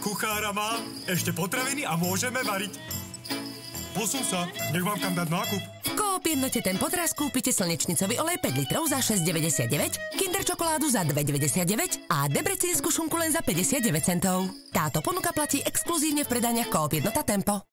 kuchára mám, ešte potraviny a môžeme variť. Posun sa, nech vám kam dať nákup. V Coop Jednote ten podraz kúpite slnečnicový olej 5 litrov za 6,99, Kinder čokoládu za 2,99 a debrecínsku šunku len za 59 centov. Táto ponuka platí exkluzívne v predaniach Coop Jednota Tempo.